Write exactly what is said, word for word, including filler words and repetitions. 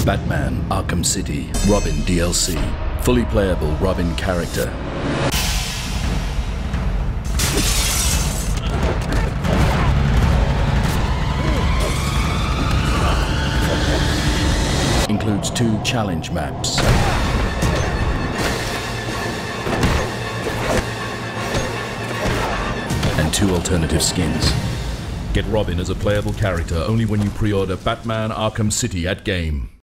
Batman Arkham City Robin D L C. Fully playable Robin character. Includes two challenge maps. And two alternative skins. Get Robin as a playable character only when you pre-order Batman Arkham City at Game.